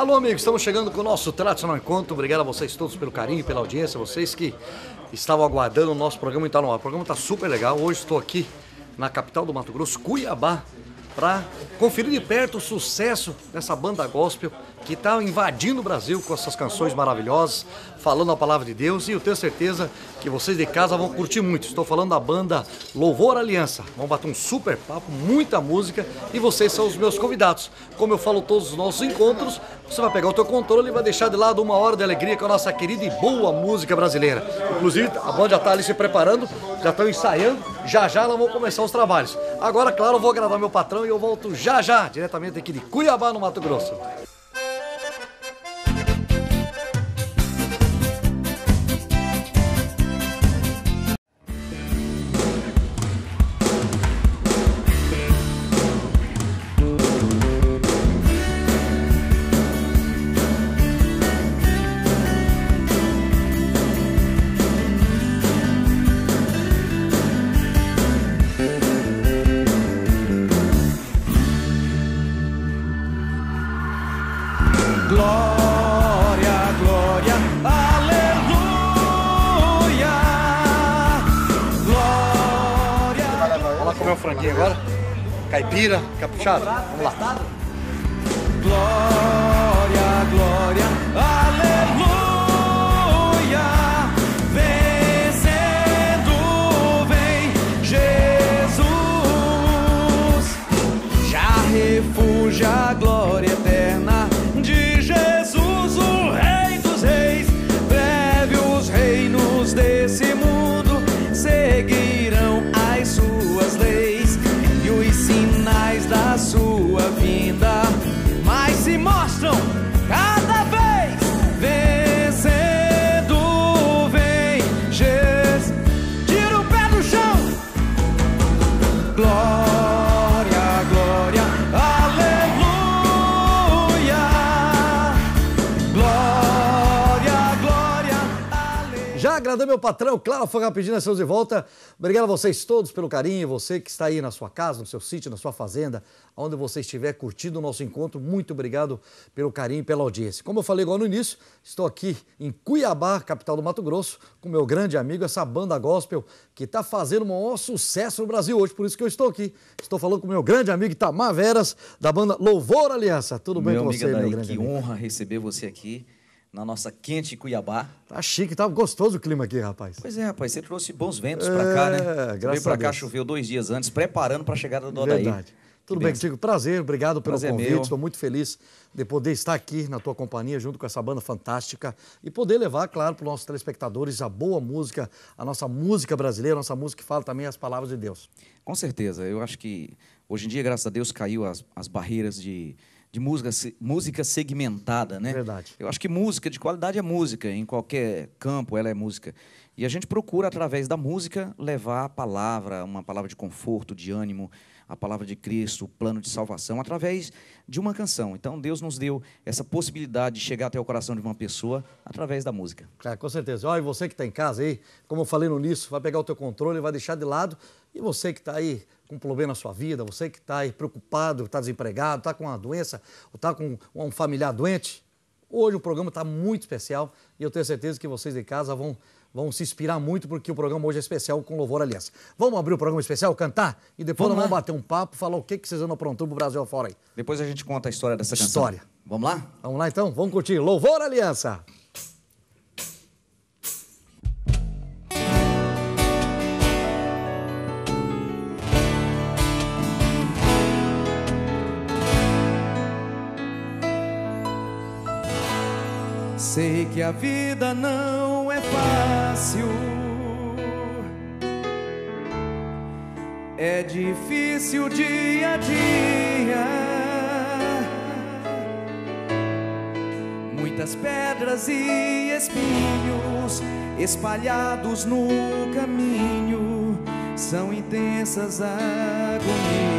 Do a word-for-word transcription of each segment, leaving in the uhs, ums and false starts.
Alô, amigos, estamos chegando com o nosso tradicional encontro. Obrigado a vocês todos pelo carinho, pela audiência, vocês que estavam aguardando o nosso programa e tal no ar. O programa está super legal. Hoje estou aqui na capital do Mato Grosso, Cuiabá, para conferir de perto o sucesso dessa banda gospel que está invadindo o Brasil com essas canções maravilhosas, falando a palavra de Deus, e eu tenho certeza que vocês de casa vão curtir muito. Estou falando da banda Louvor Aliança. Vamos bater um super papo, muita música, e vocês são os meus convidados. Como eu falo todos os nossos encontros, você vai pegar o teu controle e vai deixar de lado uma hora de alegria com a nossa querida e boa música brasileira. Inclusive, a banda já está ali se preparando, já estão ensaiando, já já nós vamos começar os trabalhos. Agora, claro, eu vou agradar meu patrão e eu volto já já, diretamente aqui de Cuiabá, no Mato Grosso. Glória, glória, aleluia. Glória. Vamos lá comer um franguinho agora? Caipira, caprichado? Vamos lá. Glória, glória, aleluia. Vencendo vem Jesus. Já refúgio a glória eterna de Jesus, o Rei dos Reis. Breve os reinos desse mundo seguirão as suas leis, e os sinais da sua vinda mais se mostram cada vez. Vencendo vem Jesus. Tira o pé do chão. Glória, glória, Já agradei meu patrão, claro, foi rapidinho, nós estamos de volta. Obrigado a vocês todos pelo carinho, você que está aí na sua casa, no seu sítio, na sua fazenda, onde você estiver curtindo o nosso encontro, muito obrigado pelo carinho e pela audiência. Como eu falei agora no início, estou aqui em Cuiabá, capital do Mato Grosso, com meu grande amigo, essa banda gospel que está fazendo o maior sucesso no Brasil hoje, por isso que eu estou aqui. Estou falando com meu grande amigo Itamar Veras, da banda Louvor Aliança. Tudo bem meu com você, amigo meu Adair, grande que amigo? honra receber você aqui na nossa quente Cuiabá. Tá chique, tá gostoso o clima aqui, rapaz. Pois é, rapaz, você trouxe bons ventos pra cá, né? Você graças veio pra a cá, Deus. choveu dois dias antes, preparando pra chegada do Odair. Verdade. Tudo Que bem benção. contigo? Prazer, obrigado pelo Prazer é convite. meu. Estou muito feliz de poder estar aqui na tua companhia, junto com essa banda fantástica, e poder levar, claro, para os nossos telespectadores a boa música, a nossa música brasileira, a nossa música que fala também as palavras de Deus. Com certeza, eu acho que hoje em dia, graças a Deus, caiu as, as barreiras de, de música, música segmentada, né? Verdade. Eu acho que música de qualidade é música, em qualquer campo ela é música. E a gente procura, através da música, levar a palavra, uma palavra de conforto, de ânimo, a palavra de Cristo, o plano de salvação, através de uma canção. Então, Deus nos deu essa possibilidade de chegar até o coração de uma pessoa através da música. Claro, com certeza. Olha, e você que está em casa aí, como eu falei no início, vai pegar o teu controle, vai deixar de lado. E você que está aí com um problema na sua vida, você que está aí preocupado, está desempregado, está com uma doença, ou está com um familiar doente, hoje o programa está muito especial e eu tenho certeza que vocês de casa vão... vão se inspirar muito, porque o programa hoje é especial com Louvor Aliança. Vamos abrir o programa especial, cantar? E depois Vamos nós vamos lá. bater um papo, falar o que, que vocês andam aprontando pro Brasil afora aí. Depois a gente conta a história dessa canção. História. Vamos lá? Vamos lá então? Vamos curtir Louvor Aliança! Sei que a vida não é fácil, é difícil dia a dia, muitas pedras e espinhos espalhados no caminho, são intensas agonias.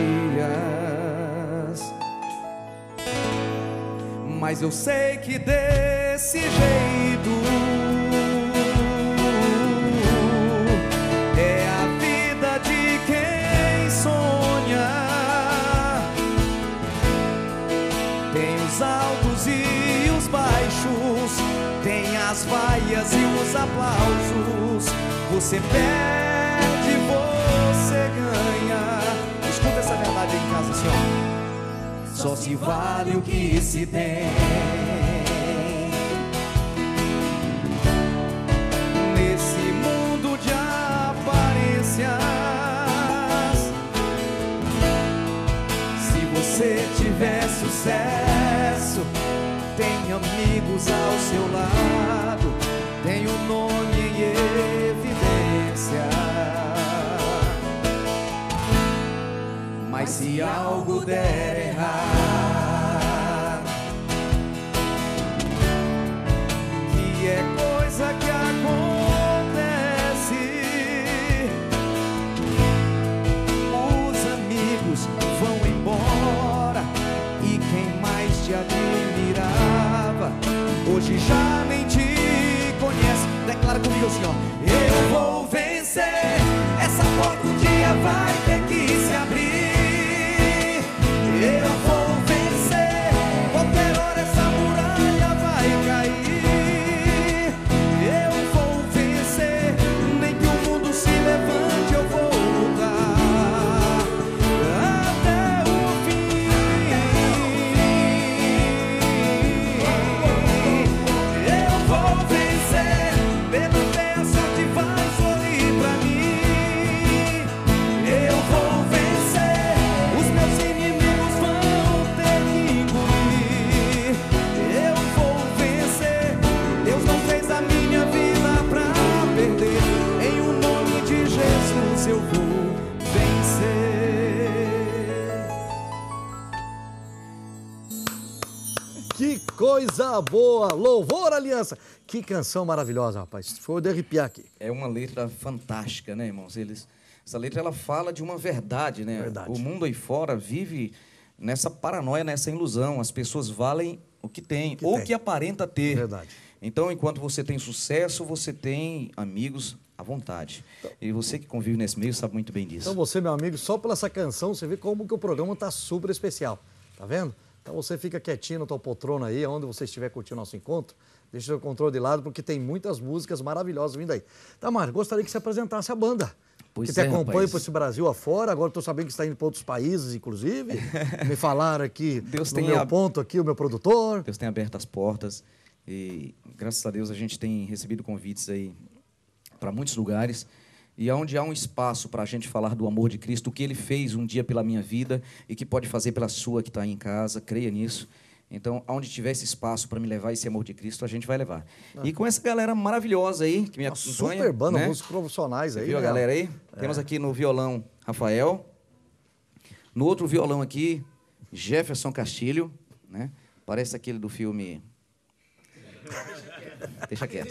Mas eu sei que desse jeito é a vida de quem sonha. Tem os altos e as vaias e os aplausos. Você perde, você ganha. Escuta essa verdade aí em casa, senhor. Só se vale o que se tem. Nesse mundo de aparências, se você tiver sucesso, tem amigos ao seu lado, tem o nome em evidência. Mas se algo der errado, que é coisa que acontece, os amigos vão embora e quem mais te admirava hoje já nem te conhece. Declara comigo assim, ó: eu vou vencer, essa porta um dia vai ter que se abrir. Eu vou vencer, qualquer hora essa muralha vai cair. Eu vou vencer, nem que o mundo se levante, eu vou lutar até o fim. Eu vou vencer, pela fé a sorte vai sorrir pra mim. Eu vou vencer, os meus inimigos vão ter que engolir. Eu vou vencer, Deus não fez a minha vida pra perder. Em o nome de Jesus eu vou vencer. Que coisa boa! Louvor, Aliança! Que canção maravilhosa, rapaz. Foi de arrepiar aqui. É uma letra fantástica, né, irmãos? Eles, essa letra ela fala de uma verdade, né? Verdade. O mundo aí fora vive nessa paranoia, nessa ilusão. As pessoas valem o que têm, Que ou tem. que aparenta ter. Verdade. Então, enquanto você tem sucesso, você tem amigos à vontade. E você que convive nesse meio sabe muito bem disso. Então você, meu amigo, só pela essa canção, você vê como que o programa tá super especial. Tá vendo? Então você fica quietinho na tua poltrona aí, onde você estiver curtindo nosso encontro. Deixa o controle de lado, porque tem muitas músicas maravilhosas vindo aí. Tamara, gostaria que você apresentasse a banda. Pois que te é, acompanha rapaz. por esse Brasil afora. Agora estou sabendo que está indo para outros países, inclusive. Me falaram aqui Deus no tem meu a- ponto aqui, o meu produtor. Deus tem aberto as portas e, graças a Deus, a gente tem recebido convites aí para muitos lugares. E onde há um espaço para a gente falar do amor de Cristo, o que Ele fez um dia pela minha vida e que pode fazer pela sua que está aí em casa, creia nisso. Então, onde tiver esse espaço para me levar esse amor de Cristo, a gente vai levar. E com essa galera maravilhosa aí, que me Uma acompanha. super banda, né? músicos profissionais Você aí. viu a né? galera aí? Temos aqui no violão, Rafael. No outro violão aqui, Jefferson Castilho, né? Parece aquele do filme... Deixa quieto.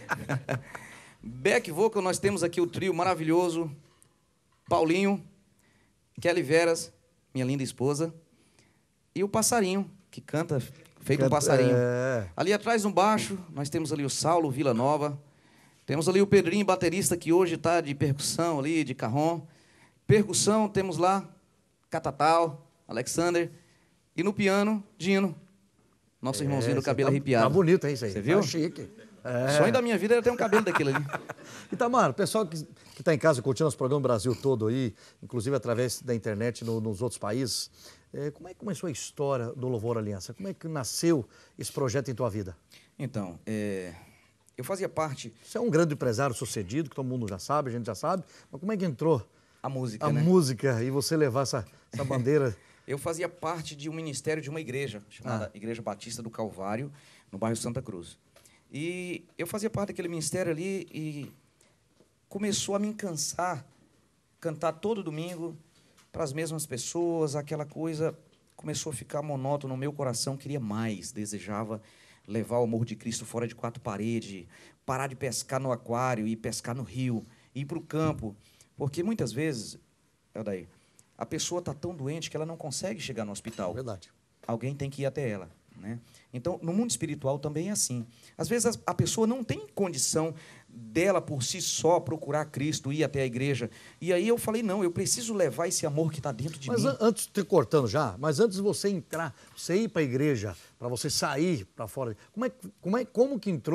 Back vocal, nós temos aqui o trio maravilhoso, Paulinho, Kelly Veras, minha linda esposa, e o Passarinho, que canta feito um Canta- passarinho. é. Ali atrás, no baixo, nós temos ali o Saulo Vila Nova, temos ali o Pedrinho, baterista, que hoje está de percussão ali, de carrom. Percussão, temos lá Catatal, Alexander, e no piano, Dino, nosso irmãozinho É, do cê cabelo tá, arrepiado. Tá bonito, hein, isso aí? Você viu? Tá chique. É. O sonho da minha vida era ter um cabelo daquele ali. Itamar, o pessoal que está em casa curtindo nosso programa Brasil todo aí, inclusive através da internet no- nos outros países, é, como é que começou a história do Louvor Aliança? Como é que nasceu esse projeto em tua vida? Então, é, eu fazia parte Você é um grande empresário sucedido, que todo mundo já sabe, a gente já sabe, mas como é que entrou a música, a né? música e você levar essa, essa bandeira? Eu fazia parte de um ministério de uma igreja, chamada Ah. Igreja Batista do Calvário, no bairro Santa Cruz. E eu fazia parte daquele ministério ali e começou a me cansar, cantar todo domingo para as mesmas pessoas, aquela coisa começou a ficar monótono no meu coração, queria mais, desejava levar o amor de Cristo fora de quatro paredes, parar de pescar no aquário e pescar no rio, ir para o campo, porque muitas vezes, Eldair, a pessoa está tão doente que ela não consegue chegar no hospital. Verdade. Alguém tem que ir até ela, né? Então, no mundo espiritual também é assim. Às vezes a- a pessoa não tem condição dela por si só procurar Cristo, ir até a igreja. E aí eu falei, não, eu preciso levar esse amor que está dentro de Mas mim. an- antes, te cortando já, mas antes de você entrar, você ir para a igreja, para você sair para fora, como é, que- como é como que entrou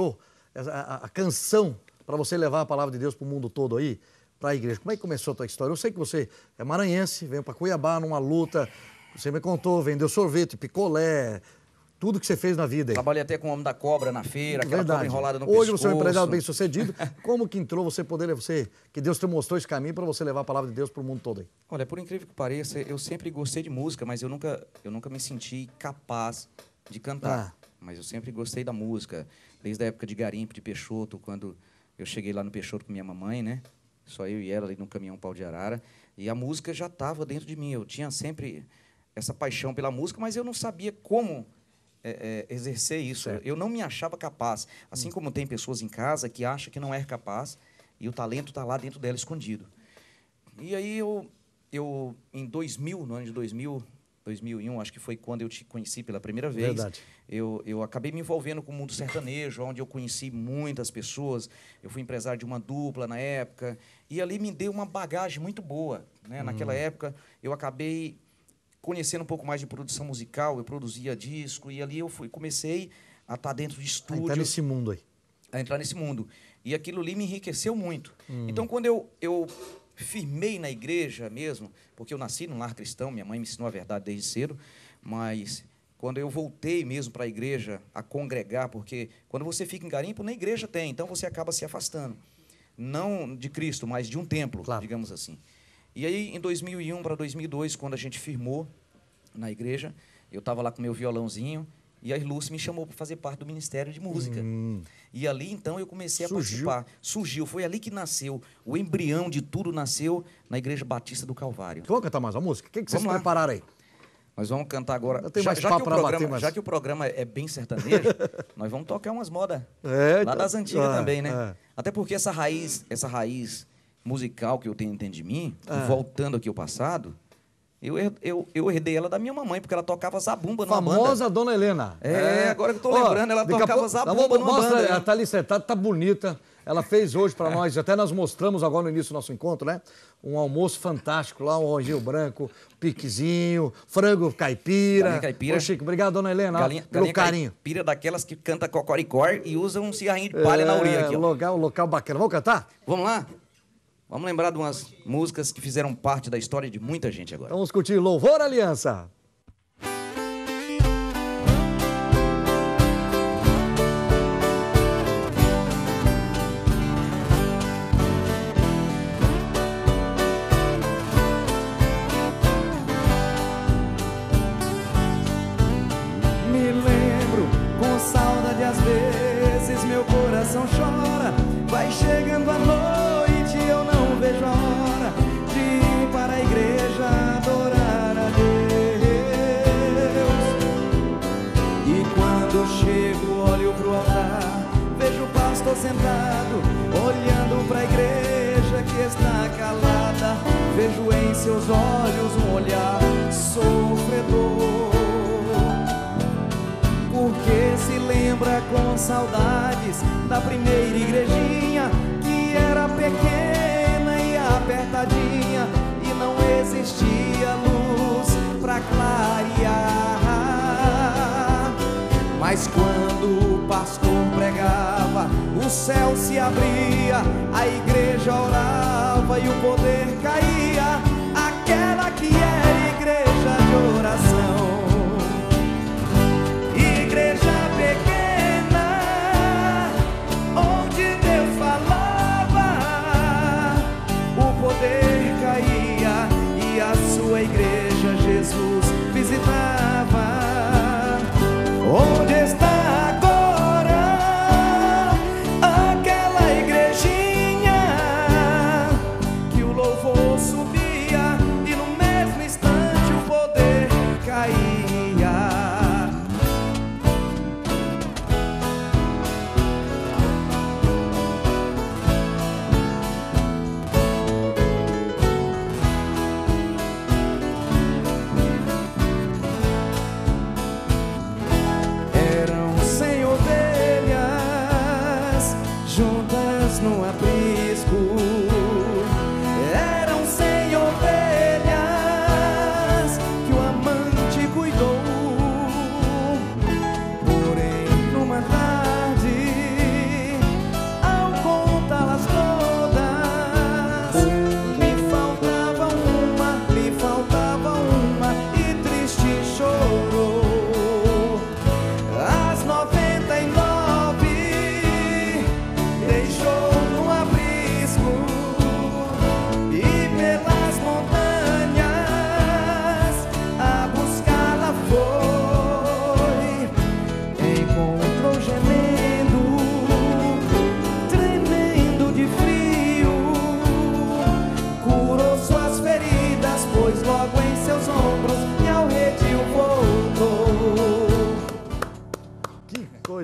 essa- a, a canção para você levar a palavra de Deus para o mundo todo aí, para a igreja? Como é que começou a tua história? Eu sei que você é maranhense, veio para Cuiabá numa luta, você me contou, vendeu sorvete, picolé, tudo que você fez na vida aí. Trabalhei até com o Homem da Cobra na feira, aquela cobra enrolada no Hoje pescoço. você é um empresário bem sucedido. Como que entrou você poder, você, que Deus te mostrou esse caminho para você levar a palavra de Deus para o mundo todo aí? Olha, por incrível que pareça, eu sempre gostei de música, mas eu nunca, eu nunca me senti capaz de cantar. Ah. Mas eu sempre gostei da música, desde a época de garimpo, de Peixoto, quando eu cheguei lá no Peixoto com minha mamãe, né? Só eu e ela ali no caminhão Pau de Arara. E a música já estava dentro de mim. Eu tinha sempre essa paixão pela música, mas eu não sabia como é, é, exercer isso. Certo. Eu não me achava capaz. Assim Hum. como tem pessoas em casa que acham que não é capaz e o talento está lá dentro dela escondido. E aí eu, eu em dois mil, no ano de dois mil, dois mil e um, acho que foi quando eu te conheci pela primeira vez. Verdade. Eu, eu acabei me envolvendo com o mundo sertanejo, onde eu conheci muitas pessoas. Eu fui empresário de uma dupla na época. E ali me deu uma bagagem muito boa, né? Naquela época, eu acabei conhecendo um pouco mais de produção musical. Eu produzia disco. E ali eu fui, comecei a estar dentro de Aí estúdio. tá nesse mundo aí. A entrar nesse mundo. E aquilo ali me enriqueceu muito. Então, quando eu, eu firmei na igreja mesmo, porque eu nasci num lar cristão, minha mãe me ensinou a verdade desde cedo, mas quando eu voltei mesmo para a igreja a congregar, porque quando você fica em garimpo, na igreja tem, então você acaba se afastando. Não de Cristo, mas de um templo, Claro. digamos assim. E aí, em dois mil e um para dois mil e dois, quando a gente firmou na igreja, eu estava lá com meu violãozinho, e a Irluce me chamou para fazer parte do Ministério de Música. Hum. E ali, então, eu comecei Surgiu. a participar. Surgiu, foi ali que nasceu. O embrião de tudo nasceu na Igreja Batista do Calvário. Vamos cantar mais uma música? O que, que vocês Vamos lá. prepararam aí? Nós vamos cantar agora. Eu tenho Já, mais já papo que o pra programa, bater, mas- já que o programa é bem sertanejo, nós vamos tocar umas modas É, lá então- das antigas ah, também, né? é. Até porque essa raiz, essa raiz musical que eu tenho dentro de mim, Ah. voltando aqui ao passado, eu, her- eu, eu herdei ela da minha mamãe, porque ela tocava zabumba numa banda. Famosa Dona Helena. É, agora que eu tô Ó, lembrando, ela daqui a tocava pouco- zabumba Vamos- numa mostra, banda, né? Ela tá ali sentada, tá bonita. Ela fez hoje para nós, até nós mostramos agora no início do nosso encontro, né? Um almoço fantástico lá, um anjinho branco, piquezinho, frango caipira. Galinha caipira. Ô, Chico, obrigado, Dona Helena, ó, Galinha, pelo galinha carinho. caipira daquelas que canta cocoricor e usa um cigarrinho de palha na orelha aqui, ó. Local, local bacana. Vamos cantar? Vamos lá? Vamos lembrar de umas músicas que fizeram parte da história de muita gente agora. Então vamos curtir Louvor Aliança. Me lembro com saudade às vezes meu coração chora. Vai chegando a noite eu não vejo a hora de ir para a igreja adorar a Deus. E quando chego olho pro altar, vejo o pastor sentado olhando para a igreja que está calada. Vejo em seus olhos um olhar sofredor, porque se lembra com saudades da primeira igrejinha, que era pequena e apertadinha e não existia luz pra clarear. Mas quando o pastor pregava, o céu se abria, a igreja orava e o poder caía, aquela que era igreja de oração. Igreja pequena, onde Deus falava, o poder caía e a sua igreja Jesus visitava. Onde está agora aquela igrejinha que o louvor subia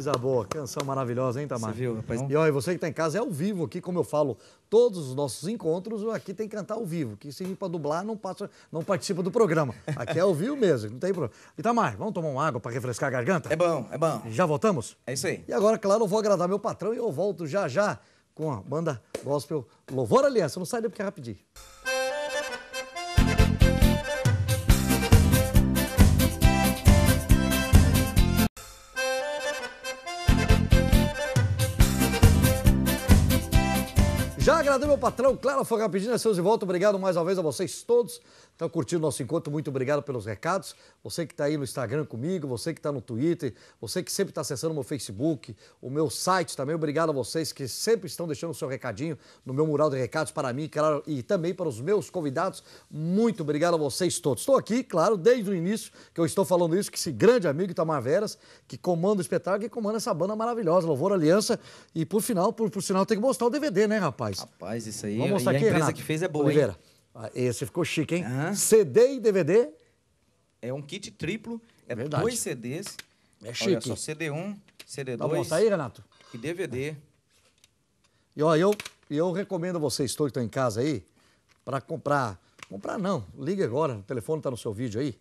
Coisa boa, canção maravilhosa, hein, Tamar? Você viu, rapaz? E olha, você que tá em casa é ao vivo aqui, como eu falo, todos os nossos encontros aqui tem que cantar ao vivo, que se vir pra dublar não, passa, não participa do programa. Aqui é ao vivo mesmo, não tem problema. Itamar, vamos tomar uma água pra refrescar a garganta? É bom, é bom. Já voltamos? É isso aí. E agora, claro, eu vou agradar meu patrão e eu volto já já com a banda gospel Louvor Aliança. Não sai daí porque é rapidinho. Já agradei meu patrão, claro, foi rapidinho, é seus de volta. Obrigado mais uma vez a vocês todos. Estão curtindo o nosso encontro, muito obrigado pelos recados. Você que está aí no Instagram comigo, você que está no Twitter, você que sempre está acessando o meu Facebook, o meu site também. Obrigado a vocês que sempre estão deixando o seu recadinho no meu mural de recados para mim, claro, e também para os meus convidados. Muito obrigado a vocês todos. Estou aqui, claro, desde o início que eu estou falando isso, que esse grande amigo Itamar Veras, que comanda o espetáculo e comanda essa banda maravilhosa, Louvor Aliança. E por final, por, por sinal, tem que mostrar o D V D, né, rapaz? Rapaz, isso aí. Vamos mostrar e aqui, a empresa Renato? que fez é boa, Oliveira. hein? Ah, esse ficou chique, hein? Aham. C D e D V D. É um kit triplo, é Verdade. dois C Ds. É Olha chique. só, C D um, C D Dá pra dois mostrar aí, Renato? e D V D. E ó, eu, eu recomendo a vocês todos que estão em casa aí, para comprar. Comprar não, liga agora, o telefone tá no seu vídeo aí.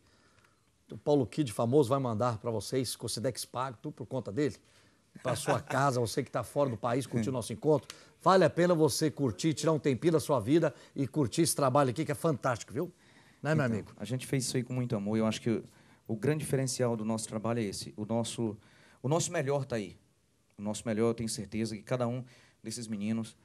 O Paulo Kid famoso vai mandar para vocês, com o Cidex pago, tudo por conta dele. Para sua casa, você que está fora do país, curtir o nosso encontro. Vale a pena você curtir, tirar um tempinho da sua vida e curtir esse trabalho aqui que é fantástico, viu? Né, meu amigo? A gente fez isso aí com muito amor. Eu acho que o, o grande diferencial do nosso trabalho é esse. O nosso, o nosso melhor está aí. O nosso melhor, eu tenho certeza que cada um desses meninos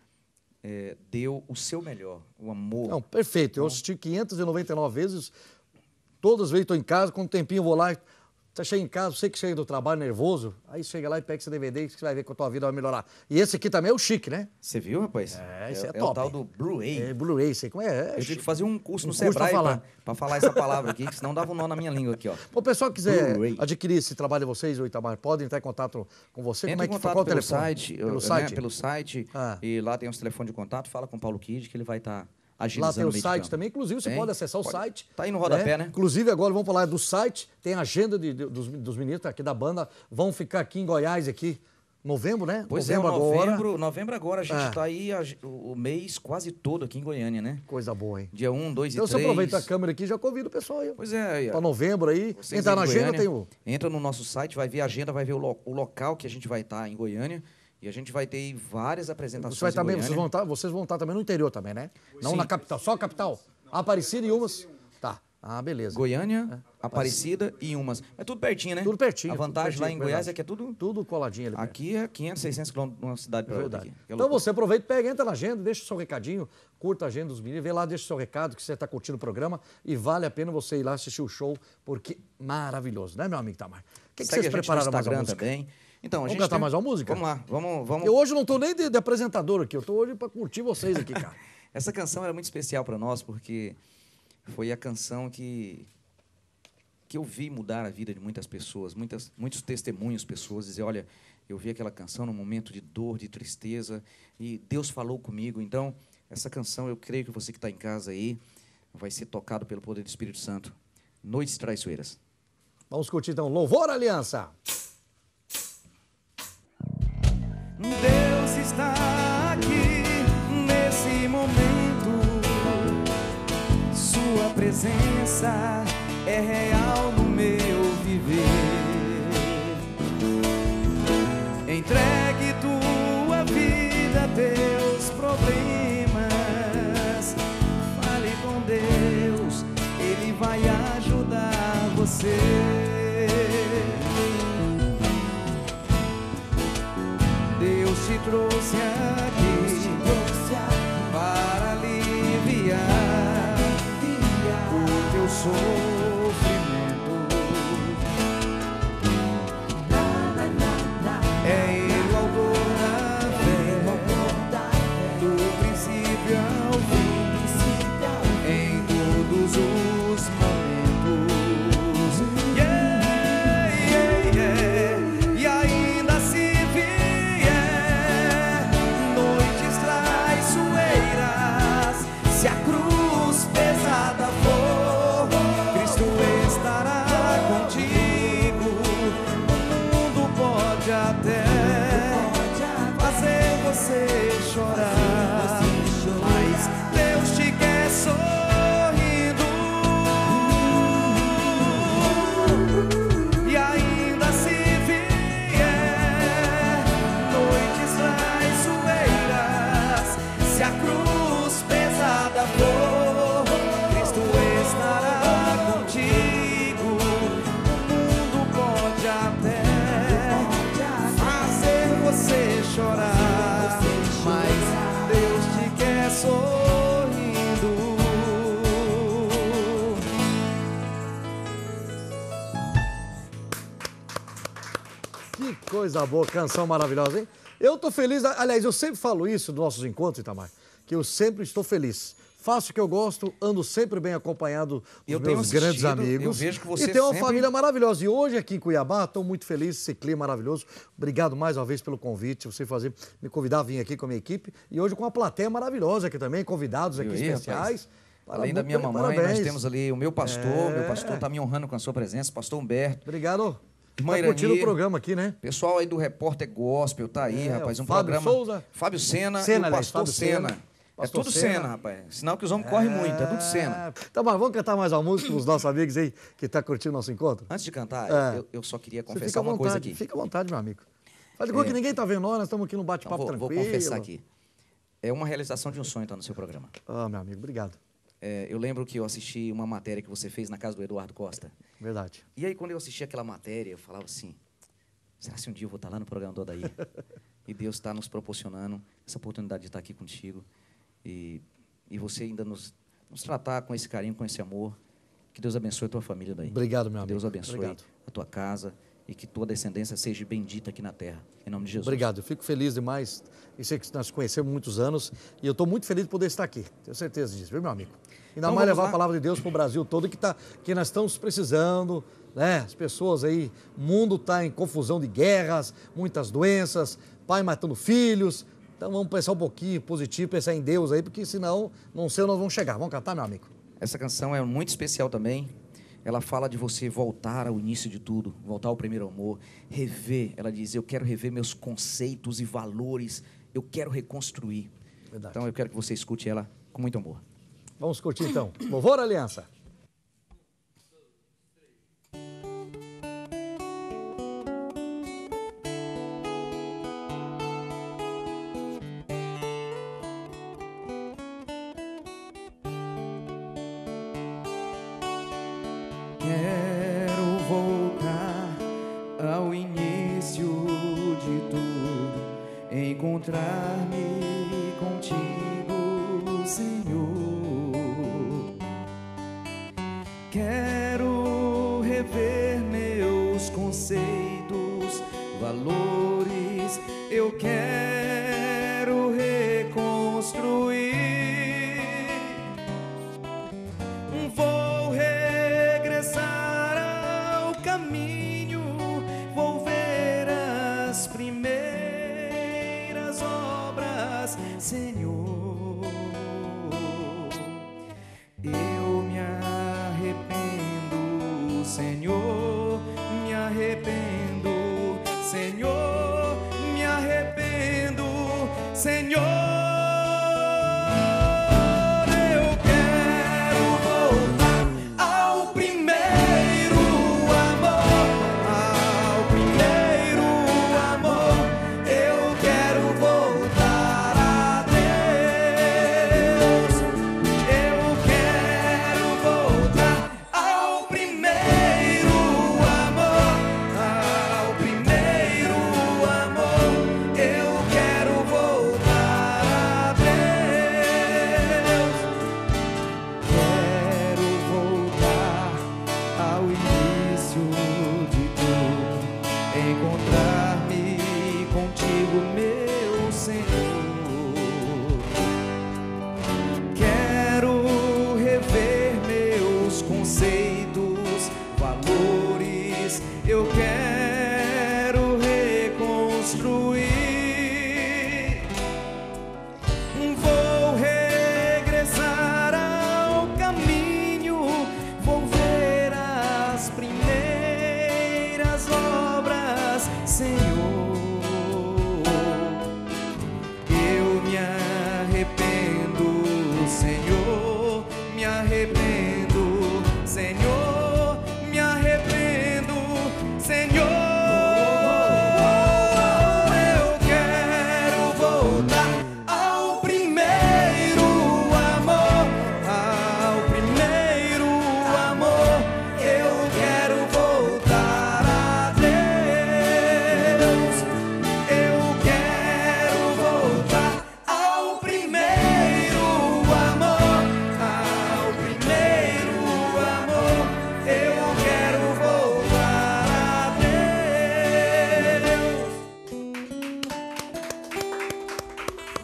é, deu o seu melhor, o amor. Não, perfeito. Eu assisti quinhentas e noventa e nove vezes, todas as vezes estou em casa, com um tempinho eu vou lá, você chega em casa, você que chega do trabalho nervoso, aí chega lá e pega esse D V D que você vai ver que a tua vida vai melhorar. E esse aqui também é o chique, né? Você viu, rapaz? É, esse é, é top. o tal do Blu-ray. É Blu-ray, sei como é. é Eu tive que fazer um curso no Um curso pra Sebrae falar. para falar essa palavra aqui, que senão dava um nó na minha língua aqui, ó. Bom, o pessoal que quiser Blu-ray. adquirir esse trabalho de vocês, o Itamar, pode entrar em contato com você? Entra Como é em que contato qual o pelo telefone? site, Pelo né, site? pelo site, Ah. e lá tem os telefones de contato, fala com o Paulo Kid, que ele vai estar Lá agilizando tem o meio de site campo. também, inclusive você Tem? pode acessar o Pode. site. Tá aí no rodapé, né? Inclusive agora vamos falar do site, tem a agenda de- de- dos, dos meninos aqui da banda, vão ficar aqui em Goiás, aqui, novembro, né? Pois novembro é, agora. novembro, novembro agora, a gente Ah. está aí a- o o mês quase todo aqui em Goiânia, né? Coisa boa, hein? Dia um, dois Então e você três. aproveita a câmera aqui e já convida o pessoal aí. Pois é. Para novembro aí. vocês Entrar aí na em agenda Goiânia, tem o... Entra no nosso site, vai ver a agenda, vai ver o, lo- o local que a gente vai estar em Goiânia. E a gente vai ter aí várias apresentações Você vai em também, Goiânia. vocês, vão estar, vocês vão estar também no interior também, né? Não Sim. na capital, só a capital. Aparecida e umas. Tá. Ah, beleza. Goiânia, Aparecida e Umas. É tudo pertinho, né? Tudo pertinho, A tudo vantagem pertinho, lá em Goiás verdade. é que é tudo... Tudo coladinho ali. perto. Aqui é quinhentos, seiscentos quilômetros de uma cidade para outra. Verdade. Aqui. Que é Então loucura. você aproveita, pega, entra na agenda, deixa o seu recadinho, curta a agenda dos meninos, vê lá, deixa o seu recado que você está curtindo o programa e vale a pena você ir lá assistir o show, porque maravilhoso, né, meu amigo Tamar? O que, que Segue vocês a gente prepararam no mais a Instagram música? também. Então, a Vamos gente cantar tem- mais uma música? Vamos lá, vamos... vamos... Eu hoje não estou nem de, de apresentador aqui, eu estou hoje para curtir vocês aqui, cara. Essa canção era muito especial para nós, porque foi a canção que, que eu vi mudar a vida de muitas pessoas, muitas, muitos testemunhos, pessoas dizer, olha, eu vi aquela canção num momento de dor, de tristeza, e Deus falou comigo. Então, essa canção, eu creio que você que está em casa aí, vai ser tocado pelo poder do Espírito Santo. Noites Traiçoeiras. Vamos curtir então, Louvor Aliança. Deus está aqui nesse momento. Sua presença é real no meu viver. Entregue tua vida, teus problemas. Fale com Deus, Ele vai ajudar você. Deus te trouxe aqui para aliviar o teu sofrimento. É Ele o autor da fé, do princípio ao fim, em todos os momentos. Yeah, yeah, yeah. E ainda se vier noites traiçoeiras, se a cruz pesada for, Cristo chorar, mas Deus te quer sorrindo. Que coisa boa, canção maravilhosa, hein? Eu tô feliz, aliás, eu sempre falo isso nos nossos encontros, Itamar, que eu sempre estou feliz. Faço o que eu gosto, ando sempre bem acompanhado dos Eu meus tenho assistido, grandes amigos. eu vejo que você E tem uma sempre- família maravilhosa. E hoje aqui em Cuiabá, estou muito feliz, esse clima maravilhoso. Obrigado mais uma vez pelo convite, você fazer, me convidar a vir aqui com a minha equipe. E hoje com uma plateia maravilhosa aqui também, convidados aqui Viu aí, especiais. rapaz? Além da minha Muito mamãe, parabéns. nós temos ali o meu pastor. É. Meu pastor está me honrando com a sua presença, pastor Humberto. Obrigado. Irmã Tá curtindo o Irani. programa aqui, né? Pessoal aí do Repórter Gospel, tá aí, É, rapaz. Um o Fábio programa. Souza. Fábio Sena, Senna, e o aliás, pastor Fábio Sena. Sena. É Pastor tudo Sena. Sena, rapaz. Sinal que os homens correm muito, é tudo Sena. Então, mas vamos cantar mais uma música para os nossos amigos aí que estão curtindo nosso encontro? Antes de cantar, É. eu, eu só queria Você fica confessar à uma coisa vontade, aqui. fica à vontade, meu amigo. Faz de conta que ninguém tá vendo nós, nós estamos aqui no Então, bate-papo vou, vou tranquilo. confessar aqui. É uma realização de um sonho estar no seu programa. Ah, meu amigo, obrigado. É, eu lembro que eu assisti uma matéria que você fez na casa do Eduardo Costa. Verdade. E aí, quando eu assisti aquela matéria, eu falava assim: será que um dia eu vou estar lá no programa do Odair? E Deus está nos proporcionando essa oportunidade de estar aqui contigo. E, e você ainda nos, nos tratar com esse carinho, com esse amor. Que Deus abençoe a tua família daí. Obrigado, meu Que amigo. Deus abençoe Obrigado. a tua casa e que tua descendência seja bendita aqui na terra. Em nome de Jesus. Obrigado, eu fico feliz demais. Eu sei que nós conhecemos há muitos anos e eu estou muito feliz de poder estar aqui. Tenho certeza disso, viu, meu amigo? Ainda Então, mais vamos levar lá. a palavra de Deus para o Brasil todo, que, tá, que nós estamos precisando, né? As pessoas aí, o mundo está em confusão de guerras, muitas doenças, pai matando filhos. Então vamos pensar um pouquinho positivo, pensar em Deus aí, porque senão, não sei onde nós vamos chegar. Vamos cantar, meu amigo? Essa canção é muito especial também. Ela fala de você voltar ao início de tudo, voltar ao primeiro amor, rever. Ela diz: eu quero rever meus conceitos e valores, eu quero reconstruir. Verdade. Então eu quero que você escute ela com muito amor. Vamos curtir então. Louvor, Aliança. Quero voltar ao início de tudo, encontrar-me contigo, Senhor. Quero rever meus conceitos, valores, eu quero reconstruir. Vou regressar ao caminho, vou ver as primeiras obras, Senhor. Eu me arrependo, Senhor, me arrependo, Senhor, me arrependo, Senhor. Eu quero voltar ao primeiro amor, ao primeiro amor. Eu quero voltar a Deus. Eu quero voltar ao primeiro amor, ao primeiro amor. Eu quero voltar a Deus. Quero voltar ao início de tudo, encontrar-me contigo, meu Senhor. Quero rever meus conceitos, valores, eu quero reconstruir. Vou regressar ao caminho, vou ver as primeiras obras, Senhor.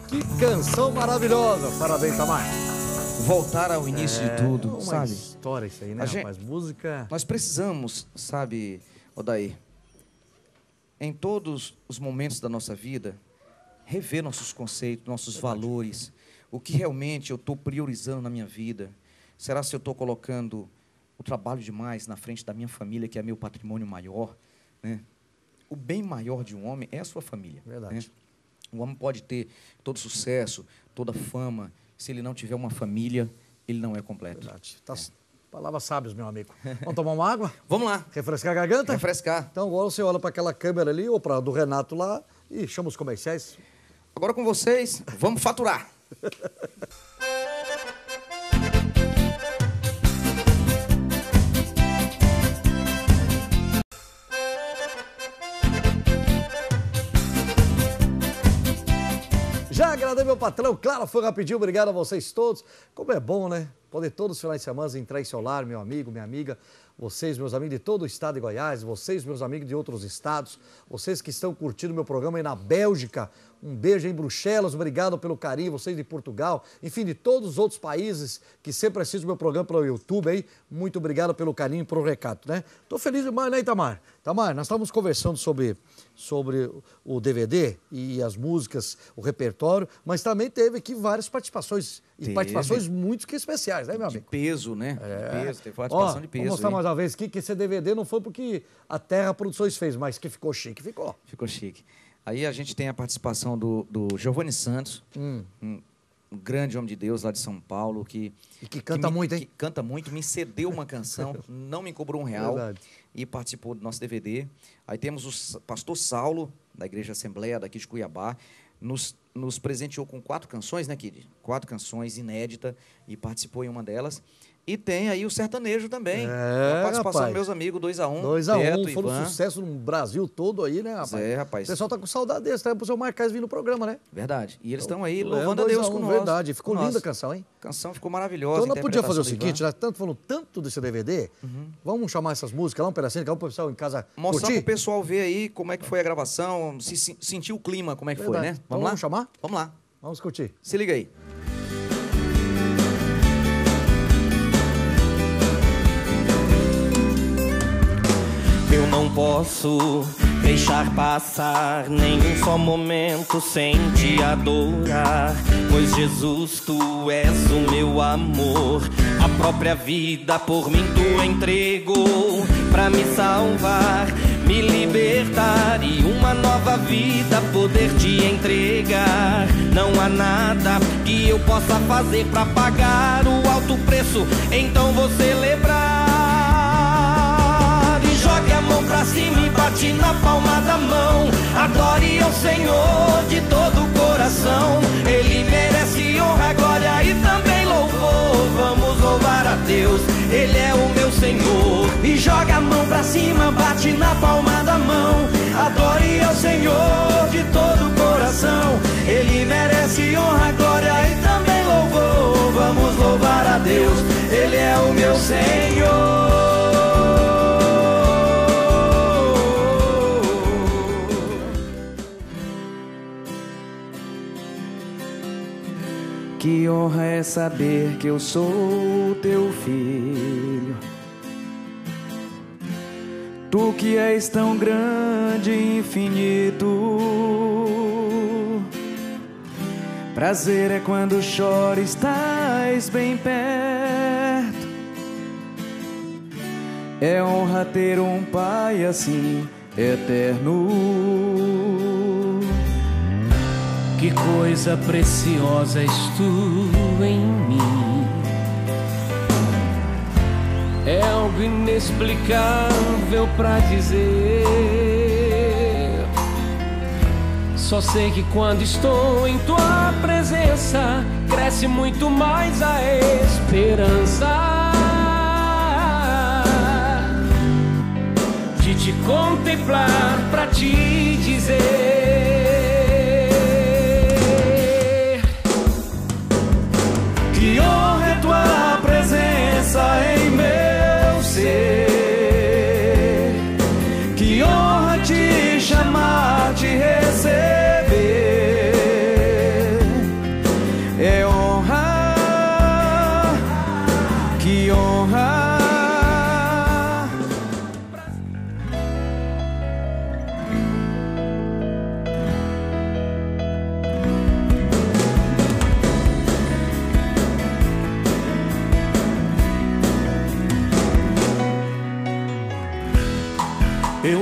Que canção maravilhosa. Parabéns, Tamar. Voltar ao início É, de tudo, uma sabe? história isso aí, né, A gente- rapaz? Música... Nós precisamos, sabe, Odair, em todos os momentos da nossa vida, rever nossos conceitos, nossos valores, o que realmente eu estou priorizando na minha vida. Será se eu estou colocando o trabalho demais na frente da minha família, que é meu patrimônio maior, né? O bem maior de um homem é a sua família. Verdade. Né? O homem pode ter todo sucesso, toda fama, se ele não tiver uma família, ele não é completo. Verdade. Tá, Palavras sábias, meu amigo. Vamos tomar uma água? Vamos lá, Refrescar a garganta? refrescar. Então agora você olha para aquela câmera ali, ou para do Renato lá, e chama os comerciais. Agora com vocês, vamos faturar. Já agradei meu patrão, claro, foi rapidinho, obrigado a vocês todos. Como é bom, né? Poder todos os finais de semana entrar em seu lar, meu amigo, minha amiga, vocês, meus amigos de todo o estado de Goiás, vocês, meus amigos de outros estados, vocês que estão curtindo meu programa aí na Bélgica, um beijo em Bruxelas, obrigado pelo carinho, vocês de Portugal, enfim, de todos os outros países que sempre assistem o meu programa pelo YouTube aí, muito obrigado pelo carinho e pelo recado, né? Tô feliz demais, né, Itamar? Itamar, nós estávamos conversando sobre, sobre o D V D e as músicas, o repertório, mas também teve aqui várias participações, e Teve. participações muito especiais, né, meu De amigo? peso, né? É. De peso, teve participação Ó, de peso. vou mostrar hein? mais uma vez aqui que esse D V D não foi porque a Terra Produções fez, mas que ficou chique, ficou. Ficou chique. Aí a gente tem a participação do, do Giovanni Santos, Hum. um, um grande homem de Deus lá de São Paulo, que... E que canta me- muito, hein? Que canta muito, me cedeu uma canção, não me cobrou um real. Verdade. E participou do nosso D V D. Aí temos o S- pastor Saulo, da Igreja Assembleia daqui de Cuiabá, nos, nos presenteou com quatro canções, né, Kid? Quatro canções inéditas e participou em uma delas. E tem aí o sertanejo também. É, a participação rapaz. dos meus amigos, dois a um. dois a um, Beto, foi um Ivan. sucesso no Brasil todo aí, né, rapaz? É, rapaz. O pessoal tá com saudade desse, né? Pro seu Marcais vir no programa, né? Verdade. E eles estão aí É, louvando a dois Deus um, com nós. Verdade, ficou com linda nós. a canção, hein? A canção ficou maravilhosa. Então nós podíamos fazer o interpretação do seguinte, Ivan. nós tanto falando tanto desse D V D, vamos chamar essas músicas lá, um pedacinho, que é o pessoal em casa Mostrar curtir? pro pessoal ver aí como é que foi a gravação, se, se sentir o clima, como é que foi, Verdade. né? Então Vamos lá? vamos chamar? Vamos lá. Vamos curtir. Se liga aí. Eu não posso deixar passar nenhum só momento sem te adorar, pois Jesus, tu és o meu amor, a própria vida por mim tu entregou, pra me salvar, me libertar e uma nova vida poder te entregar. Não há nada que eu possa fazer pra pagar o alto preço, então vou celebrar. Jogue a mão pra cima e bate na palma da mão. Adore ao Senhor de todo o coração. Ele merece honra, glória e também louvor. Vamos louvar a Deus, Ele é o meu Senhor. E joga a mão pra cima, bate na palma da mão. Adore ao Senhor de todo o coração. Ele merece honra, glória e também louvor. Vamos louvar a Deus, Ele é o meu Senhor. Que honra é saber que eu sou teu filho. Tu que és tão grande e infinito. Prazer é quando choro, estás bem perto. É honra ter um pai assim, eterno. Que coisa preciosa és tu em mim. É algo inexplicável pra dizer. Só sei que quando estou em tua presença, cresce muito mais a esperança de te contemplar, pra te dizer que honra é tua presença em meu ser. Que honra te chamar, te receber.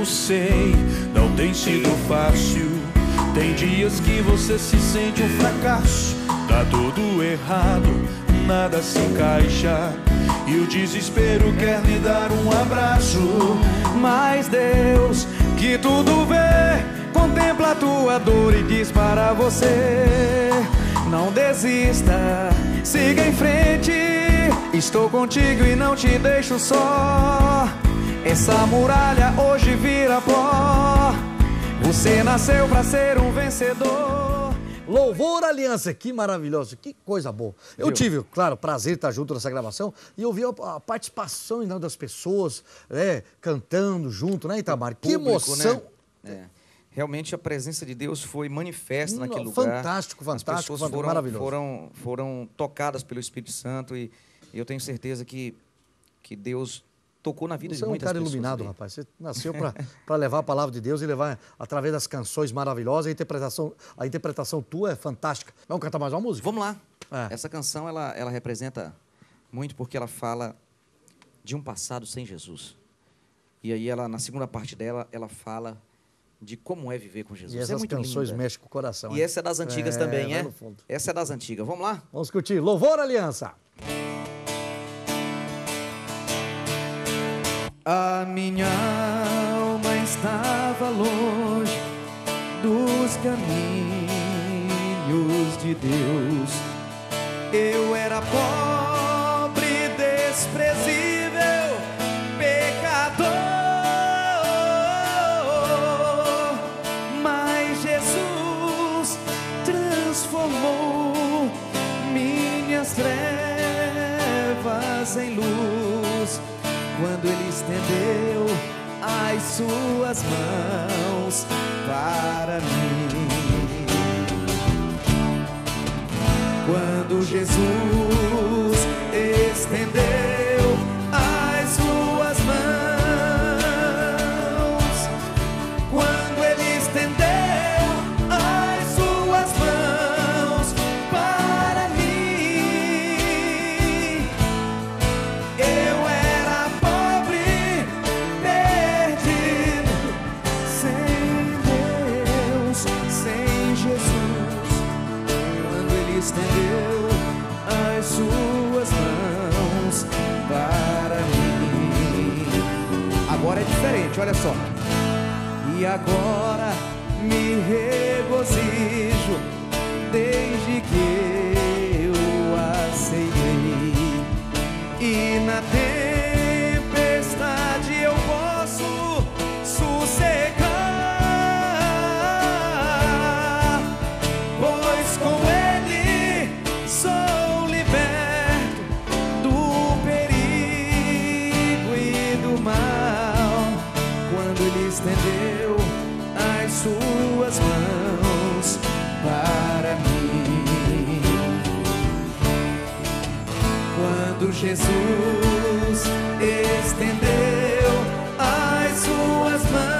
sei, não tem sido fácil. Tem dias que você se sente um fracasso, tá tudo errado, nada se encaixa, e o desespero quer lhe dar um abraço. Mas Deus, que tudo vê, contempla a tua dor e diz para você: não desista, siga em frente, estou contigo e não te deixo só. Essa muralha hoje vira pó, você nasceu pra ser um vencedor. Louvor Aliança, que maravilhoso, que coisa boa. Eu Viu? tive, claro, prazer de estar junto nessa gravação e eu vi a, a participação, né, das pessoas, né, cantando junto, né, Itamar? Que Público, emoção. né? É. Realmente a presença de Deus foi manifesta naquele Não, lugar. fantástico, fantástico, As pessoas fantástico, foram, maravilhoso. foram, foram tocadas pelo Espírito Santo e eu tenho certeza que, que Deus tocou na vida Você de é um muitas cara pessoas. iluminado, ali. rapaz. Você nasceu para levar a palavra de Deus e levar através das canções maravilhosas. A interpretação, a interpretação tua é fantástica. Vamos cantar mais uma música? Vamos lá. É. Essa canção, ela, ela representa muito porque ela fala de um passado sem Jesus. E aí, ela, na segunda parte dela, ela fala de como é viver com Jesus. E é essas muito canções linda. mexem com o coração. E hein? essa é das antigas É, também, vai é? no fundo. Essa é das antigas. Vamos lá? Vamos curtir. Louvor Aliança. A minha alma estava longe dos caminhos de Deus. Eu era pobre, desprezível, pecador. Mas Jesus transformou minhas trevas em luz, quando Ele estendeu as suas mãos para mim. Quando Jesus estendeu as suas mãos, quando Ele estendeu as suas mãos para mim, eu era pobre, perdido, sem Deus, sem Jesus. Quando Ele estendeu as suas mãos para mim. Agora é diferente, olha só. E agora me regozijo desde que eu aceitei. E na tempestade eu posso sossegar, pois com Ele sou liberto do perigo e do mal. Quando Ele estendeu as suas mãos para mim, quando Jesus estendeu as suas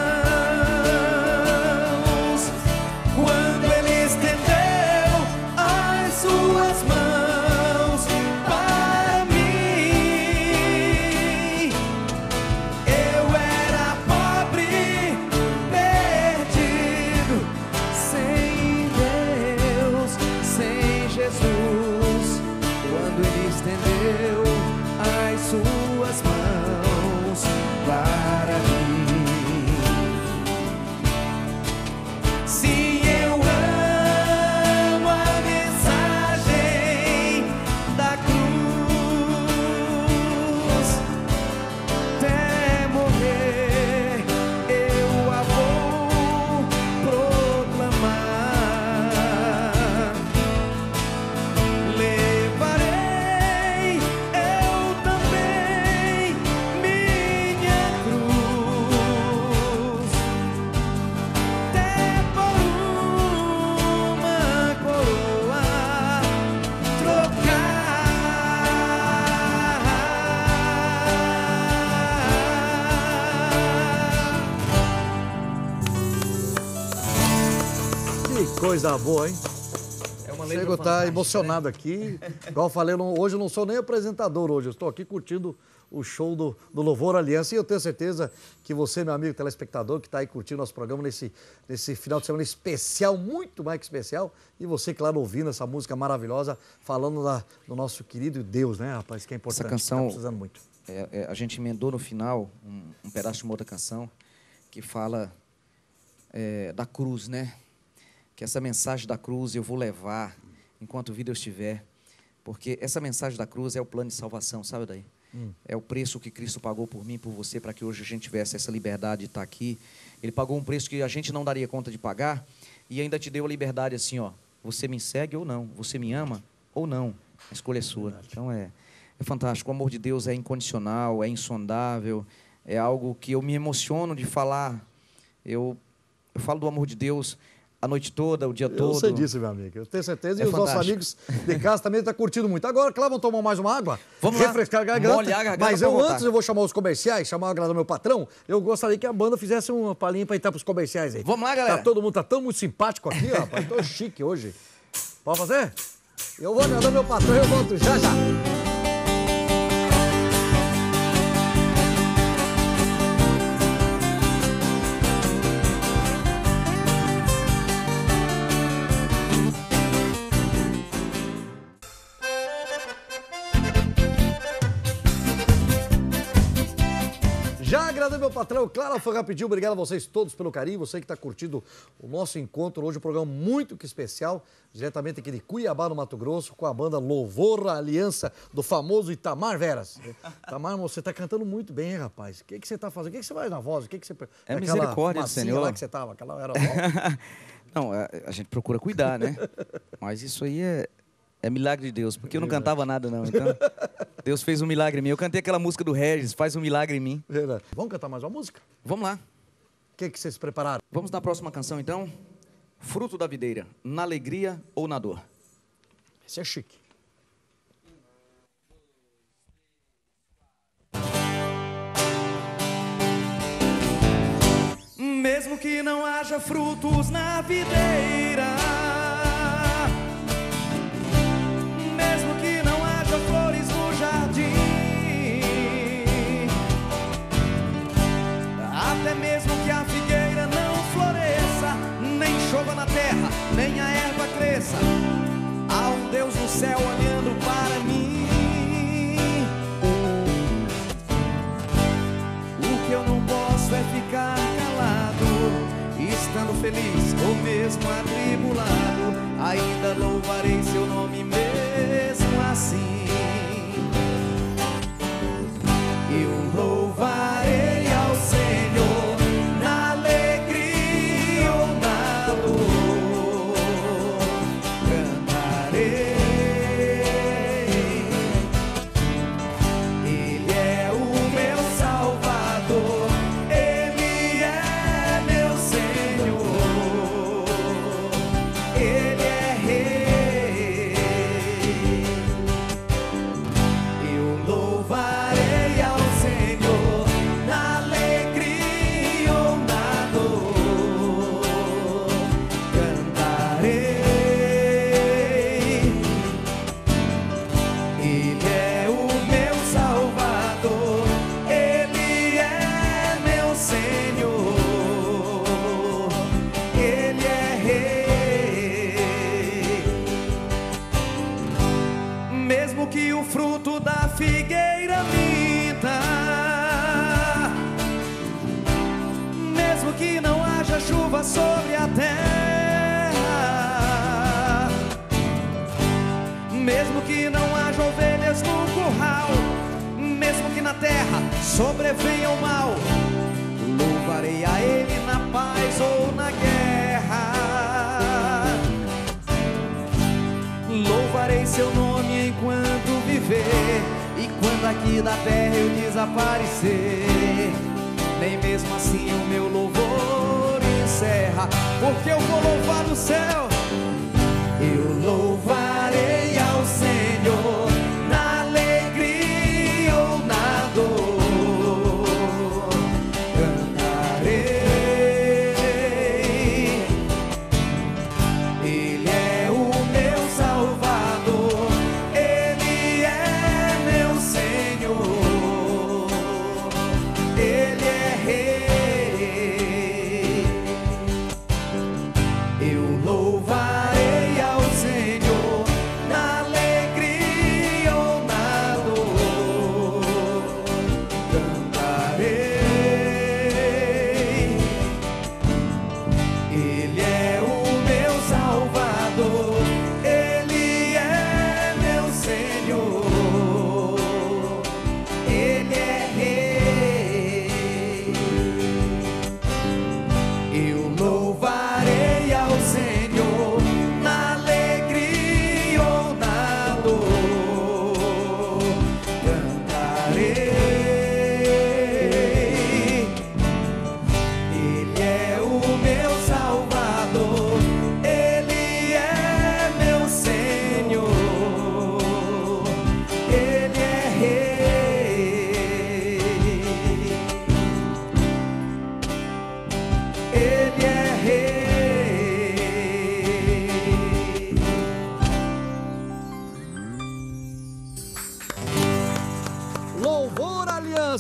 mãos, quando Ele estendeu as suas mãos para mim, eu era pobre, perdido, sem Deus, sem Jesus. Quando Ele estendeu as suas mãos para mim. Sim, eu amo a mensagem da cruz. Até morrer eu a vou proclamar. Levarei eu também minha cruz, até por uma coroa trocar. Que coisa boa, hein? É uma Chego a estar emocionado aqui. Igual eu falei, eu não- hoje eu não sou nem apresentador hoje. Eu estou aqui curtindo o show do, do Louvor Aliança. E eu tenho certeza que você, meu amigo telespectador, que está aí curtindo nosso programa nesse, nesse final de semana especial, muito mais que especial, e você, claro, ouvindo essa música maravilhosa, falando da, do nosso querido Deus, né, rapaz, que é importante. Essa canção, tá precisando muito. É, é, a gente emendou no final um, um pedaço de uma outra canção que fala é, da cruz, né? Que essa mensagem da cruz eu vou levar enquanto vida eu estiver, porque essa mensagem da cruz é o plano de salvação, sabe daí? Hum. É o preço que Cristo pagou por mim e por você, para que hoje a gente tivesse essa liberdade de estar aqui. Ele pagou um preço que a gente não daria conta de pagar e ainda te deu a liberdade assim, ó, você me segue ou não, você me ama ou não, a escolha é sua. Verdade. Então é, é fantástico, o amor de Deus é incondicional, é insondável, é algo que eu me emociono de falar. Eu, eu falo do amor de Deus a noite toda, o dia todo. Eu sei disso, meu amigo. Eu tenho certeza. É e os fantástico. nossos amigos de casa também estão curtindo muito. Agora, claro, vamos tomar mais uma água. Vamos refrescar lá. a garganta. Molhar a garganta. Mas eu, antes, eu vou chamar os comerciais, chamar a galera do meu patrão. Eu gostaria que a banda fizesse uma palhinha para entrar para os comerciais aí. Vamos lá, galera. Tá, todo mundo tá tão muito simpático aqui, ó, rapaz. Tô chique hoje. Pode fazer? Eu vou agradar meu patrão e eu volto já, já. Já agradei meu patrão, claro, foi rapidinho, obrigado a vocês todos pelo carinho, você que está curtindo o nosso encontro hoje, um programa muito que especial, diretamente aqui de Cuiabá, no Mato Grosso, com a banda Louvor Aliança, do famoso Itamar Veras. Itamar, você está cantando muito bem, hein, rapaz? O que, que você está fazendo? O que, que você vai na voz? O que, que você... É a misericórdia do Senhor. Lá que você estava, aquela era voz. Não, a, a gente procura cuidar, né? Mas isso aí é... É milagre de Deus, porque eu não cantava nada, não. Então, Deus fez um milagre em mim. Eu cantei aquela música do Regis, faz um milagre em mim. Verdade. Vamos cantar mais uma música? Vamos lá. O que, que vocês prepararam? Vamos na próxima canção, então. Fruto da videira, na alegria ou na dor. Esse é chique. Mesmo que não haja frutos na videira, mesmo que não haja flores no jardim, até mesmo que a figueira não floresça, nem chova na terra, nem a erva cresça, há um Deus no céu olhando para mim. O que eu não posso é ficar calado, estando feliz ou mesmo atribulado, ainda louvarei seu nome mesmo assim. Eu louvarei ao Senhor na alegria ou na dor, cantarei. Ele é o meu Salvador, Ele é meu Senhor, Ele é Rei. Eu louvarei ao Senhor na alegria ou na dor, cantarei. Ele é o meu Salvador, Ele é meu Senhor, Ele é Rei. Mesmo que o fruto da figueira minta, mesmo que não haja chuva sobre a terra, mesmo que não haja ovelhas no curral, mesmo que na terra sobrevenha o mal, louvarei a Ele na paz ou na guerra. Louvarei seu nome enquanto viver, e quando aqui da terra eu desaparecer, nem mesmo assim o meu louvor encerra, porque eu vou louvar no céu. Eu louvarei ao Senhor na alegria ou na dor, cantarei. Ele é o meu Salvador, Ele é meu Senhor,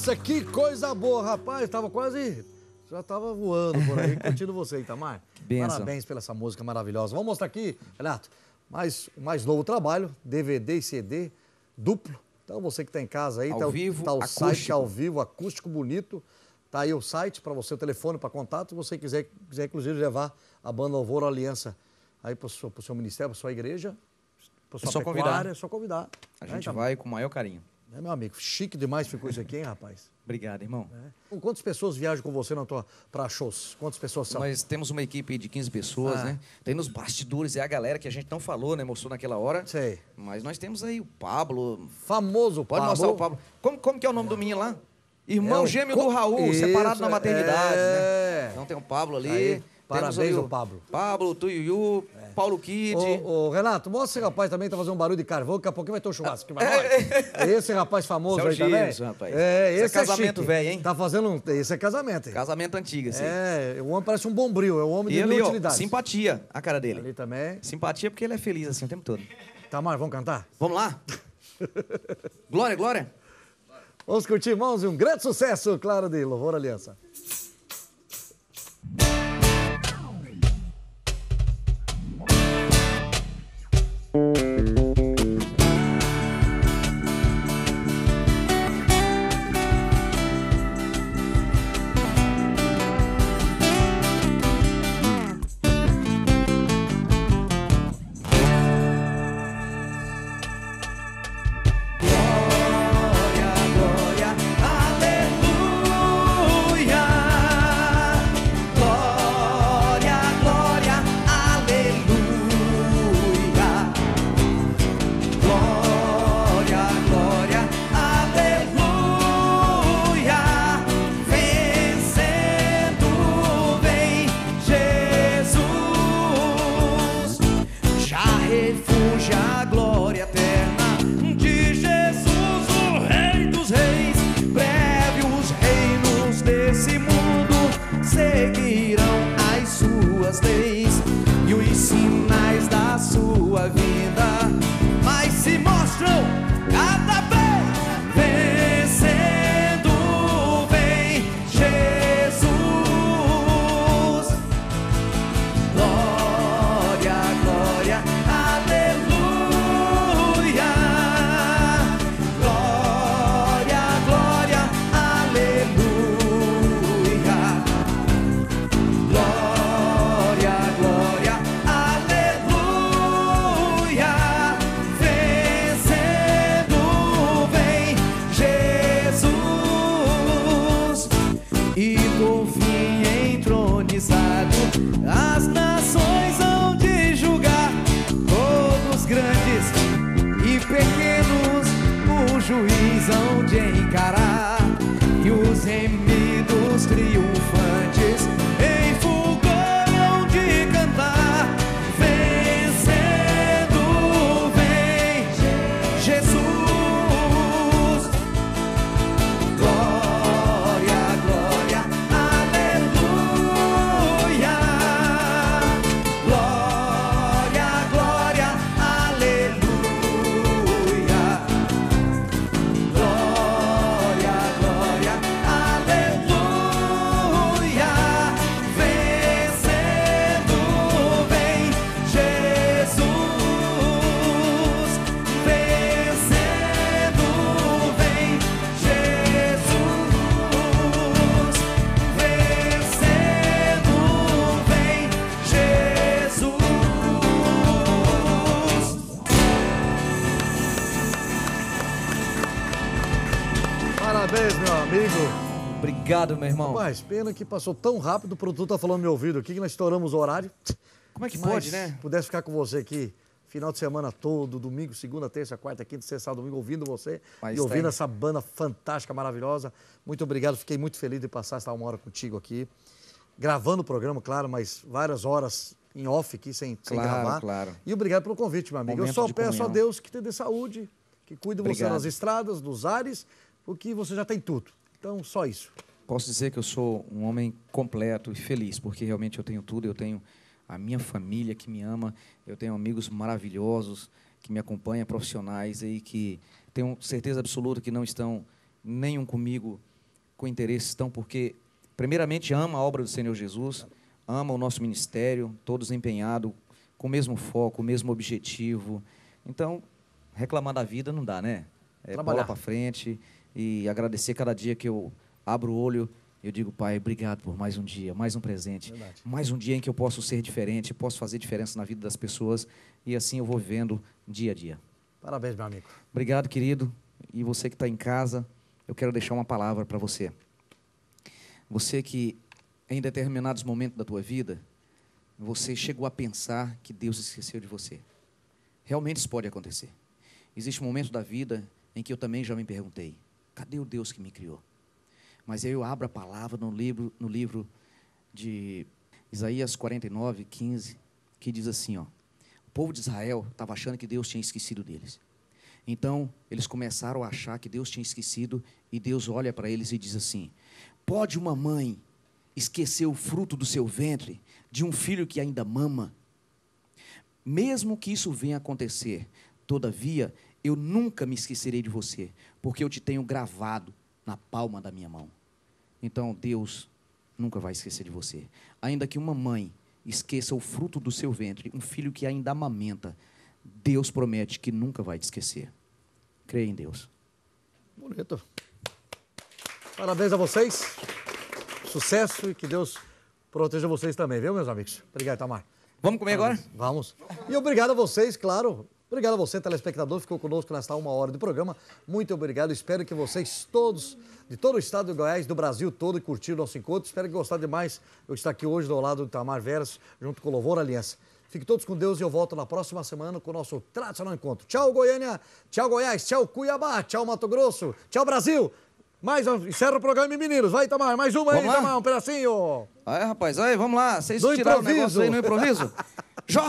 Nossa, que coisa boa, rapaz. Tava quase... Já tava voando por aí. Curtindo você, Itamar. Benção. Parabéns pela essa música maravilhosa. Vamos mostrar aqui, Renato, mais, o mais novo trabalho, D V D e C D duplo. Então você que tá em casa aí, ao tá, vivo, tá o acústico. site ao vivo, acústico bonito. Tá aí o site para você, o telefone para contato. Se você quiser, quiser inclusive levar a banda Louvor Aliança aí para o seu, seu ministério, para sua igreja, para sua É só pecuária, convidar. é só convidar. A É, gente Itamar? vai com o maior carinho. É, meu amigo, chique demais ficou isso aqui, hein, rapaz? Obrigado, irmão. É. Quantas pessoas viajam com você para shows? Quantas pessoas são? Nós temos uma equipe de quinze pessoas, Ah. né? Tem nos bastidores, é a galera que a gente não falou, né? Mostrou naquela hora. Sei. Mas nós temos aí o Pablo. Famoso Pode Pablo. mostrar o Pablo. Como, como que é o nome do menino lá? Irmão É o gêmeo Co- do Raul, Isso, separado na maternidade, é. né? Então tem o Pablo ali. Aí, Temos parabéns ali ao Pablo. Pablo, Tuiuiu, Paulo Kid. Ô, ô, Renato, mostra esse rapaz também, tá fazendo um barulho de carvão, daqui a pouquinho vai ter um churrasco aqui pra nós. É esse rapaz famoso Esse é o aí também? Gilson, rapaz. É, Esse é esse é, casamento chique. velho, hein? Tá fazendo um... Esse é casamento, hein? Casamento antigo, assim. É, o homem parece um bombril, é o homem E de ele, mil ó, utilidades. simpatia, a cara dele. Ali também. Simpatia porque ele é feliz assim o tempo todo. Tamar, vamos cantar? Vamos lá? Glória, glória. Vamos curtir, irmãos, e um grande sucesso, claro, de Louvor Aliança. Glória, glória, aleluia. Glória, glória, aleluia. Glória, glória, aleluia. Vencendo vem Jesus. Já refugia a glória eterna de Jesus, o Rei dos Reis. Breve os reinos desse mundo seguirão as suas leis e os sinais da sua vida, mas se mostram cada vez. Vencendo vem Jesus. Glória, glória, aleluia. Glória, glória, aleluia. Glória, glória, aleluia. Vencendo vem Jesus. E por fim entronizado, as nações hão de julgar, todos grandes e pequenos, o juiz hão de encarar, e os remidos triunfantes em fulgor hão de cantar. Vencendo vem Jesus. Glória, glória, aleluia. Glória, glória, aleluia. Glória, glória, aleluia. Vencendo vem Jesus. Vencendo vem Jesus. Vencendo vem Jesus. Parabéns, meu amigo. Obrigado, meu irmão. Mas pena que passou tão rápido, o produtor tá falando no meu ouvido aqui que nós estouramos o horário. Como é que Mas pode, né? pudesse ficar com você aqui final de semana todo, domingo, segunda, terça, quarta, quinta, sexta, sábado, domingo, ouvindo você Mas e ouvindo tem. essa banda fantástica, maravilhosa. Muito obrigado, fiquei muito feliz de passar essa uma hora contigo aqui. Gravando o programa, claro, mas várias horas em off aqui, sem, sem Claro, gravar. claro. E obrigado pelo convite, meu amigo. Eu Momento só de peço a comunhão. Deus que te dê saúde, que cuide de você Obrigado. nas estradas, nos ares, porque você já tem tudo. Então, só isso. Posso dizer que eu sou um homem completo e feliz, porque realmente eu tenho tudo, eu tenho a minha família que me ama, eu tenho amigos maravilhosos que me acompanham, profissionais aí que tenho certeza absoluta que não estão nenhum comigo com interesse estão porque, primeiramente, ama a obra do Senhor Jesus, ama o nosso ministério, todos empenhados, com o mesmo foco, o mesmo objetivo. Então, reclamar da vida não dá, né? É bola para frente e agradecer cada dia que eu abro o olho. Eu digo, Pai, obrigado por mais um dia, mais um presente, Verdade. mais um dia em que eu posso ser diferente, posso fazer diferença na vida das pessoas e assim eu vou vivendo dia a dia. Parabéns, meu amigo. Obrigado, querido. E você que está em casa, eu quero deixar uma palavra para você. Você que, em determinados momentos da tua vida, você chegou a pensar que Deus esqueceu de você. Realmente isso pode acontecer. Existe um momento da vida em que eu também já me perguntei, cadê o Deus que me criou? Mas aí eu abro a palavra no livro, no livro de Isaías quarenta e nove, quinze, que diz assim, ó, o povo de Israel estava achando que Deus tinha esquecido deles. Então, eles começaram a achar que Deus tinha esquecido e Deus olha para eles e diz assim, pode uma mãe esquecer o fruto do seu ventre de um filho que ainda mama? Mesmo que isso venha acontecer, todavia, eu nunca me esquecerei de você, porque eu te tenho gravado na palma da minha mão. Então, Deus nunca vai esquecer de você. Ainda que uma mãe esqueça o fruto do seu ventre, um filho que ainda amamenta, Deus promete que nunca vai te esquecer. Creia em Deus. Bonito. Parabéns a vocês. Sucesso e que Deus proteja vocês também, viu, meus amigos? Obrigado, Itamar. Vamos comer agora? Vamos. E obrigado a vocês, claro. Obrigado a você, telespectador, ficou conosco nesta uma hora de programa. Muito obrigado. Espero que vocês todos, de todo o estado de Goiás, do Brasil todo, curtiram o nosso encontro. Espero que gostaram demais. Eu estou aqui hoje do lado do Itamar Veras, junto com o Louvor Aliança. Fiquem todos com Deus e eu volto na próxima semana com o nosso tradicional encontro. Tchau, Goiânia. Tchau, Goiás. Tchau, Cuiabá. Tchau, Mato Grosso. Tchau, Brasil. Mais um, encerra o programa, meninos. Vai, Itamar. Mais uma aí, Itamar. Um pedacinho. Aí, rapaz. Aí, vamos lá. Vocês tiraram o negócio aí no improviso? Jó!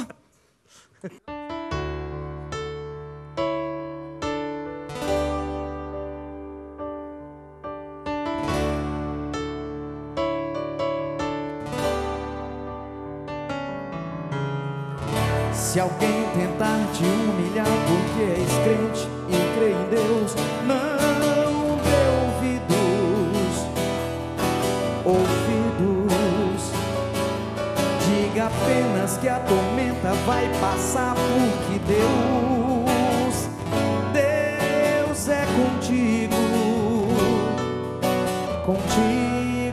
Se alguém tentar te humilhar porque és crente e crê em Deus, não dê ouvidos, ouvidos. Diga apenas que a tormenta vai passar, porque Deus, Deus é contigo, contigo.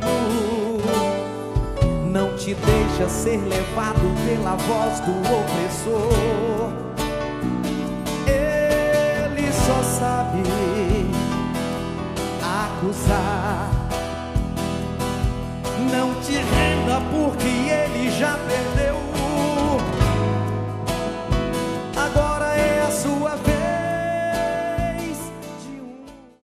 Não te deixa ser levado pela voz do opressor. Ele só sabe acusar.